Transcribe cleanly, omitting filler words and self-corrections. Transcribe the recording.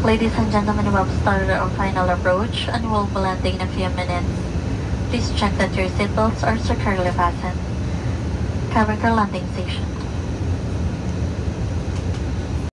Ladies and gentlemen, we have started our final approach and will be landing in a few minutes. Please check that your seatbelts are securely fastened. Cabin crew landing station.